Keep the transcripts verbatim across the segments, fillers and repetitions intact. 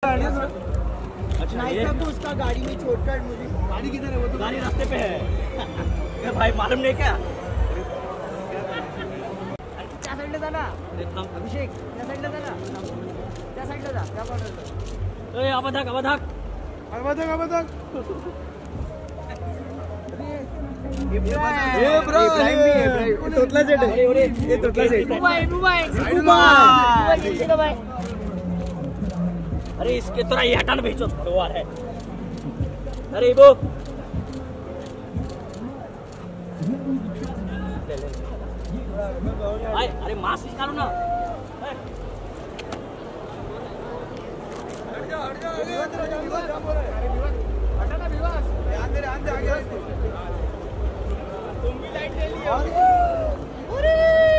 अच्छा नहीं सब तो उसका गाड़ी में छोड़कर मुझे गाड़ी किधर है? वो तो गाड़ी रास्ते पे है। भाई मालूम नहीं क्या? त्या साईडला जा ना अभिषेक, त्या साईडला जा ना, त्या साईडला जा. त्या बाजूला ए अबधक अबधक अबधक अबधक. ए ब्रो इब्राहिम तोतला सेट है. ये तोतला सेट दुबई दुबई दुबई. अरे इसके तोरा ये हटाना भेजो भगवान है. अरे वो भाई अरे मास्क निकालो ना. हट जा हट जा हटा ना विवास. अंदर अंदर आगे तुम भी लाइट ले लियो. अरे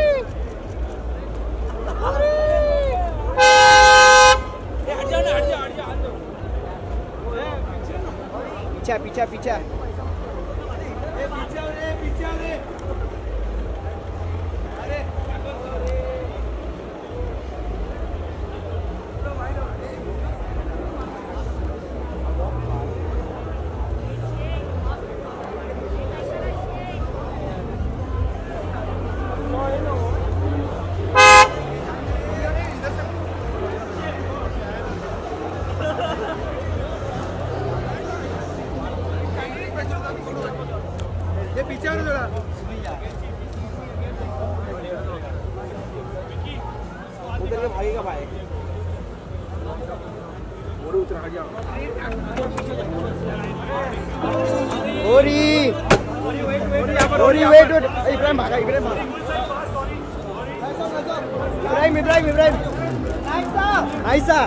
अरे हट जा ना हट जा हट जा हट जा. पीछे पीछे पीछे ए पीछे रे पीछे रे. अरे ये पीछे वाला जरा उधर के भागेगा भाई. ओरी उतर आ गया. ओरी ओरी वेट वेट. इब्राहिम भागा इब्राहिम भागा. इब्राहिम इब्राहिम इब्राहिम आयशा आयशा.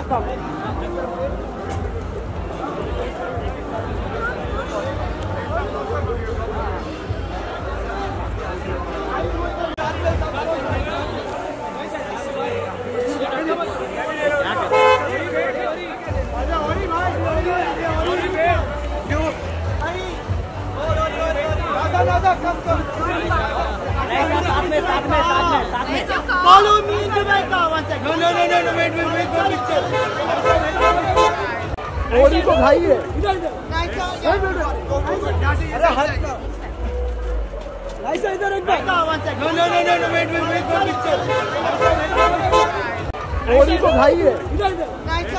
साथ में साथ में साथ में साथ में Follow me in Jamaica. One second. No, no, no, no, no. Wait, wait, wait for picture. ओरी को भाई है. इधर इधर. अरे हट. ऐसा इधर एक बार. One second. No, no, no, no, no. Wait, wait, wait for picture. ओरी को भाई है. इधर इधर.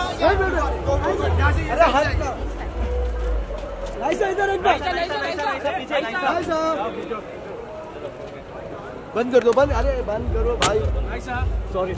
अरे हट. ऐसा इधर एक बार. बंद कर दो बंद. अरे बंद करो भाई. सॉरी.